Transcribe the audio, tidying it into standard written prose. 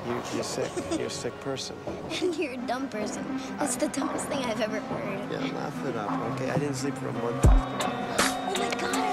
You're sick. You're a sick person. And you're a dumb person. That's the dumbest thing I've ever heard. Yeah, laugh it up, okay? I didn't sleep for a month. Oh my God,